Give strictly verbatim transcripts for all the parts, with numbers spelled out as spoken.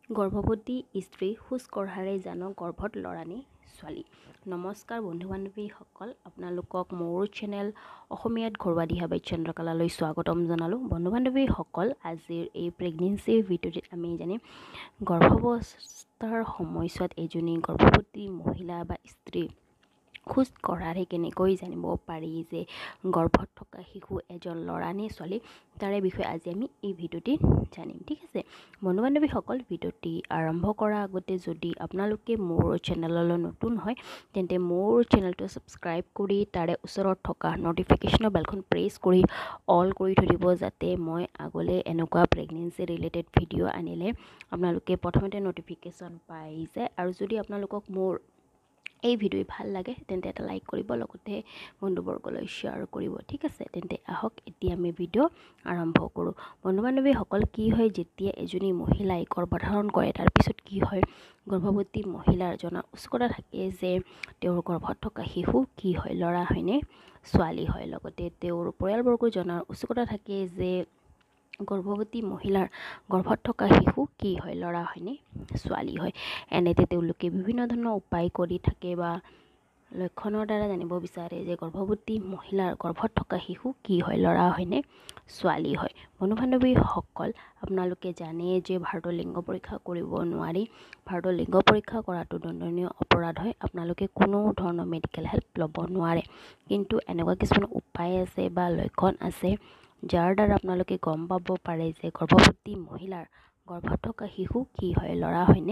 গৰ্ভৱতী স্ত্ৰী খোজ কঢ়াৰে জানো গৰ্ভত ল'ৰা নে ছোৱালী। নমস্কাৰ বন্ধু বান্ধৱীসকল, আপোনালোকক মোৰ চেনেল অসমীয়াত ঘৰুৱা দিহা বাই চন্দ্ৰকলালৈ স্বাগতম জনালোঁ। বন্ধু বান্ধৱীসকল, আজিৰ এই প্ৰেগনেঞ্চি ভিডিঅ'টিত আমি জানিম গৰ্ভাৱস্থাৰ সময়ছোৱাত এজনী গৰ্ভৱতী মহিলা বা স্ত্ৰী খোজ কঢ়াৰে কেনেকৈ জানিব পাৰি যে গৰ্ভত থকা শিশু এজন ল'ৰা নে ছোৱালী, তাৰে বিষয়ে আজি আমি এই ভিডিঅ'টি জানিম। ঠিক আছে বন্ধু বান্ধৱীসকল, ভিডিঅ'টি আৰম্ভ কৰাৰ আগতে যদি আপোনালোকে মোৰ চেনেললৈ নতুন হয় তেন্তে মোৰ চেনেলটো ছাবস্ক্ৰাইব কৰি তাৰে ওচৰত থকা ন'টিফিকেশ্যনৰ বেলখন প্ৰেছ কৰি অল কৰি থৈ দিব, যাতে মই আগলৈ এনেকুৱা প্ৰেগনেঞ্চি ৰিলেটেড ভিডিঅ' আনিলে আপোনালোকে প্ৰথমতে ন'টিফিকেশ্যন পাই যায়। আৰু যদি আপোনালোকক মোৰ এই ভিডিঅ' ভাল লাগে তেন্তে এটা লাইক কৰিব, লগতে বন্ধুবৰ্গলৈ শ্বেয়াৰ কৰিব। ঠিক আছে, তেন্তে আহক এতিয়া আমি ভিডিঅ' আৰম্ভ কৰোঁ। বন্ধু বান্ধৱীসকল, কি হয় যেতিয়া এজনী মহিলাই গৰ্ভধাৰণ কৰে তাৰপিছত কি হয়, গৰ্ভৱতী মহিলাৰ জনাৰ উৎসুকতা থাকে যে তেওঁৰ গৰ্ভত থকা শিশু কি হয়, ল'ৰা হয়নে ছোৱালী হয়। লগতে তেওঁৰ পৰিয়ালবৰ্গৰ জনাৰ উৎসুকতা থাকে যে গৰ্ভৱতী মহিলাৰ গৰ্ভত থকা শিশু কি হয়, ল'ৰা হয়নে ছোৱালী হয়। এনেতে তেওঁলোকে বিভিন্ন ধৰণৰ উপায় কৰি থাকে বা লক্ষণৰ দ্বাৰা জানিব বিচাৰে যে গৰ্ভৱতী মহিলাৰ গৰ্ভত থকা শিশু কি হয়, ল'ৰা হয়নে ছোৱালী হয়। বন্ধু বান্ধৱীসকল, আপোনালোকে জানে যে ভাৰতৰ লিংগ পৰীক্ষা কৰিব নোৱাৰি। ভাৰতৰ লিংগ পৰীক্ষা কৰাটো দণ্ডনীয় অপৰাধ হয়। আপোনালোকে কোনো ধৰণৰ মেডিকেল হেল্প ল'ব নোৱাৰে, কিন্তু এনেকুৱা কিছুমান উপায় আছে বা লক্ষণ আছে যাৰ দ্বাৰা আপোনালোকে গম পাব পাৰে যে গৰ্ভৱতী মহিলাৰ গৰ্ভত থকা শিশু কি হয়, ল'ৰা হয়নে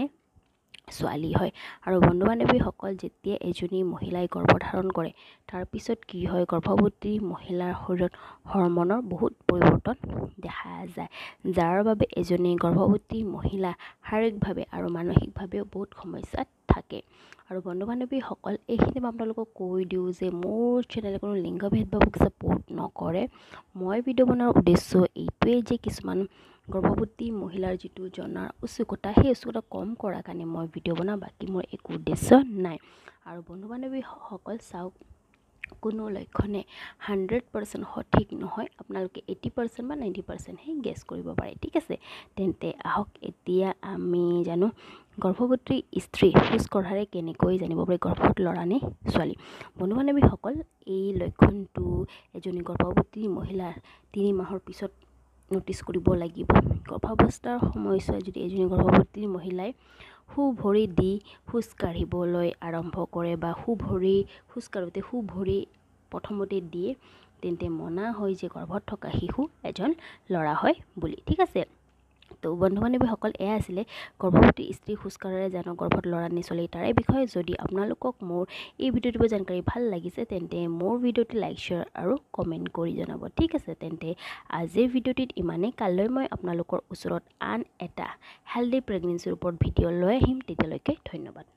ছোৱালী হয়। আৰু বন্ধু বান্ধৱীসকল, যেতিয়া এজনী মহিলাই গৰ্ভধাৰণ কৰে তাৰপিছত কি হয়, গৰ্ভৱতী মহিলাৰ শৰীৰত হৰমনৰ বহুত পৰিৱৰ্তন দেখা যায়, যাৰ বাবে এজনী গৰ্ভৱতী মহিলা শাৰীৰিকভাৱে আৰু মানসিকভাৱেও বহুত সমস্যাত থাকে। আৰু বন্ধু বান্ধৱীসকল, এইখিনি মই আপোনালোকক কৈ দিওঁ যে মোৰ চেনেলে কোনো লিংগ ভেদভাৱক ছাপোৰ্ট নকৰে। মই ভিডিঅ' বনোৱাৰ উদ্দেশ্য এইটোৱেই যে কিছুমান গৰ্ভৱতী মহিলাৰ যিটো জনাৰ উৎসুকতা, সেই উৎসুকতা কম কৰাৰ কাৰণে মই ভিডিঅ' বনাওঁ, বাকী মোৰ একো উদ্দেশ্য নাই। আৰু বন্ধু বান্ধৱীসকল চাওক, কোনো লক্ষণে হাণ্ড্ৰেড পাৰ্চেণ্ট সঠিক নহয়, আপোনালোকে এইটি পাৰ্চেণ্ট বা নাইণ্টি পাৰ্চেণ্টহে গেছ কৰিব পাৰে। ঠিক আছে, তেন্তে আহক এতিয়া আমি জানো গৰ্ভৱতী স্ত্ৰী খোজ কঢ়াৰে কেনেকৈ জানিব পাৰি গৰ্ভত ল'ৰা নে ছোৱালী। বন্ধু বান্ধৱীসকল, এই লক্ষণটো এজনী গৰ্ভৱতী মহিলাৰ তিনি মাহৰ পিছত ন'টিছ কৰিব লাগিব। গৰ্ভাৱস্থাৰ সময়ছোৱাত যদি এজনী গৰ্ভৱতী মহিলাই সু ভৰি দি খোজ কাঢ়িবলৈ আৰম্ভ কৰে বা সু ভৰি খোজ কাঢ়োঁতে সু ভৰি প্ৰথমতে দিয়ে, তেন্তে মনা হয় যে গৰ্ভত থকা শিশু এজন ল'ৰা হয় বুলি। ঠিক আছে, তো বন্ধু বান্ধৱীসকল, এয়া আছিলে গৰ্ভৱতী স্ত্ৰী খোজ কঢ়াৰে জানো গৰ্ভত ল'ৰা নে ছোৱালী, তাৰে বিষয়ে যদি আপোনালোকক মোৰ এই ভিডিঅ'টোৰ জানকাৰী ভাল লাগিছে তেন্তে মোৰ ভিডিঅ'টি লাইক শ্বেয়াৰ আৰু কমেণ্ট কৰি জনাব। ঠিক আছে, তেন্তে আজিৰ ভিডিঅ'টিত ইমানেই। কাইলৈ মই আপোনালোকৰ ওচৰত আন এটা হেল্ডি প্ৰেগনেঞ্চিৰ ওপৰত ভিডিঅ' লৈ আহিম। তেতিয়ালৈকে ধন্যবাদ।